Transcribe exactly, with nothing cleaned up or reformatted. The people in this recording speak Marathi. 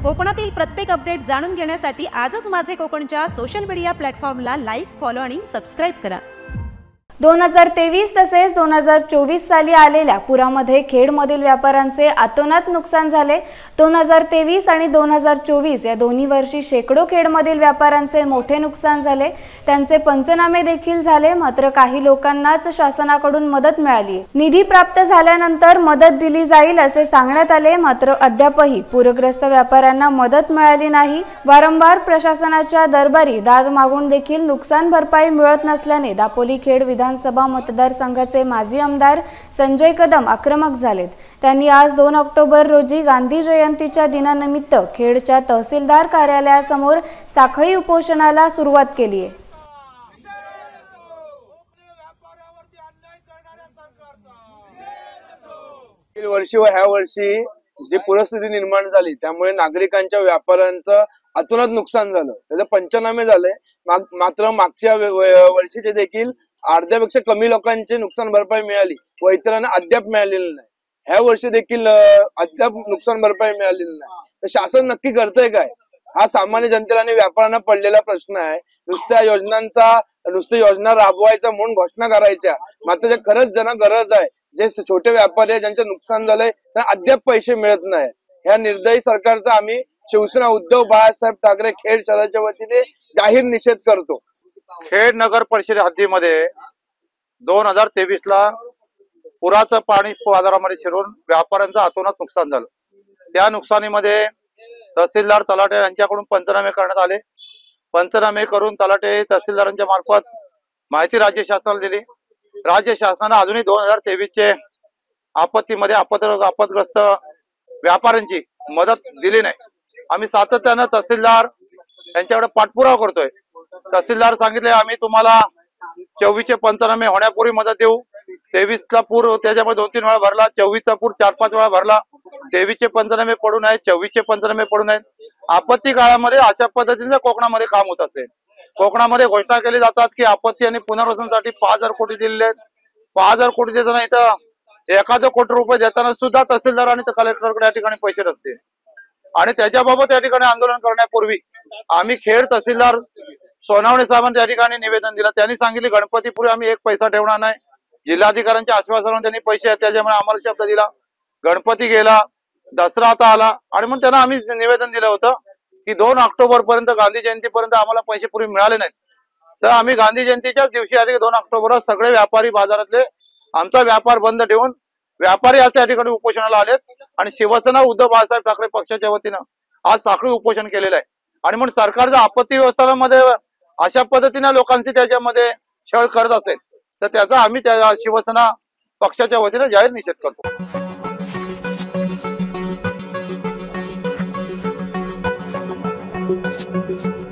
कोकणातील प्रत्येक अपडेट जाणून घेण्यासाठी आजच माझे कोकणच्या सोशल मीडिया प्लॅटफॉर्मला लाईक, फॉलो आणि सबस्क्राइब करा। दोन हजार तेवीस तसेच दोन हजार चोवीस साली आलेल्या पुरामध्ये खेडमधील व्यापाऱ्यांचे अतोनात नुकसान झाले। दोन हजार तेवीस आणि दोन हजार चोवीस या दोन्ही वर्षी शेकडो खेडमधील व्यापाऱ्यांचे मोठे नुकसान झाले। त्यांचे पंचनामे देखील झाले, मात्र काही लोकांनाच शासनाकडून मदत मिळाली। निधी प्राप्त झाल्यानंतर मदत दिली जाईल असे सांगण्यात आले, मात्र अद्यापही पूरग्रस्त व्यापाऱ्यांना मदत मिळाली नाही। वारंवार प्रशासनाच्या दरबारी दाद मागून देखील नुकसान भरपाई मिळत नसल्याने दापोली खेड विधानसभा मतदारसंघाचे माजी आमदार संजय कदम आक्रमक झालेत। त्यांनी आज दोन ऑक्टोबर रोजी गांधी जयंतीच्या दिनानिमित्त खेडच्या तहसीलदार कार्यालयासमोर साखळी उपोषणाला सुरुवात केली आहे। गेल्या वर्षी व ह्या वर्षी जी परिस्थिती निर्माण झाली त्यामुळे नागरिकांच्या व्यापाऱ्यांचं अतोनात नुकसान झालं, त्याचे पंचनामे झाले। मात्र मागच्या वर्षीचे देखील अर्ध्यापेक्षा कमी लोकांचे नुकसान भरपाई मिळाली व इतरांना अद्याप मिळालेली नाही। ह्या वर्षी देखील अद्याप नुकसान भरपाई मिळालेली नाही। तर शासन नक्की करतंय काय, हा सामान्य जनतेला आणि व्यापाऱ्यांना पडलेला प्रश्न आहे। नुसत्या योजनांचा नुसती योजना राबवायचा म्हणून घोषणा करायच्या, मात्र जे खरंच ज्यांना गरज आहे, जे छोटे व्यापारी आहे ज्यांचे नुकसान झालंय त्यांना अद्याप पैसे मिळत नाही। ह्या निर्दयी सरकारचा आम्ही शिवसेना उद्धव बाळासाहेब ठाकरे खेड शहराच्या वतीने जाहीर निषेध करतो। खेड नगर परिषद हद्दीमध्ये दोन हजार तेवीस ला पुराचं पाणी बाजारामध्ये शिरून व्यापाऱ्यांचं अतोनात नुकसान झालं। त्या नुकसानीमध्ये तहसीलदार तलाटे यांच्याकडून पंचनामे करण्यात आले। पंचनामे करून तलाटे तहसीलदारांच्या मार्फत माहिती राज्य शासनाला दिली। राज्य शासनाने अजूनही दोन हजार तेवीस चे आपत्तीमध्ये आपत आपतग्रस्त व्यापाऱ्यांची मदत दिली नाही। आम्ही सातत्यानं तहसीलदार यांच्याकडे पाठपुरावा करतोय। तहसीलदार सांगितले आम्ही तुम्हाला चोवीस चे पंचनामे होण्यापूर्वी मदत देऊ। तेवीस ला पूर त्याच्यामध्ये दोन तीन वेळा भरला, चोवीस चा पूर चार पाच वेळा भरला। तेवीस चे पंचनामे पडून आहेत, चोवीस चे पंचनामे पडून आहेत। आपत्ती काळामध्ये अशा पद्धतीने कोकणामध्ये काम होत असते। कोकणामध्ये घोषणा केली जातात की आपत्ती आणि पुनर्वसनासाठी पाच हजार कोटी दिलेले आहेत। पाच हजार कोटी देताना इथं एखादं कोटी रुपये देताना सुद्धा तहसीलदार आणि कलेक्टरकडे या ठिकाणी पैसे नसते। आणि त्याच्याबाबत या ठिकाणी आंदोलन करण्यापूर्वी आम्ही खेड तहसीलदार सोनावणे साहेबांनी या ठिकाणी निवेदन दिलं। त्यांनी सांगितले गणपतीपूर्वी आम्ही एक पैसा ठेवणार नाही। जिल्हाधिकाऱ्यांच्या आश्वासनावर त्यांनी पैसे त्याच्यामुळे आम्हाला शब्द दिला। गणपती गेला, दसरा आता आला आणि म्हणून त्यांना आम्ही निवेदन दिलं होतं की दोन ऑक्टोबर पर्यंत गांधी जयंती पर्यंत आम्हाला पैसे पूर्वी मिळाले नाहीत। तर आम्ही गांधी जयंतीच्याच दिवशी आले दोन ऑक्टोबरला सगळे व्यापारी बाजारातले आमचा व्यापार बंद ठेवून व्यापारी असं या ठिकाणी उपोषणाला आलेत आणि शिवसेना उद्धव बाळासाहेब ठाकरे पक्षाच्या वतीनं आज साखळी उपोषण केलेलं आहे। आणि म्हणून सरकारच्या आपत्ती व्यवस्थापनामध्ये अशा पद्धतीने लोकांची त्याच्यामध्ये छळ करत असेल तर त्याचा आम्ही त्या शिवसेना पक्षाच्या वतीने जाहीर निषेध करतो।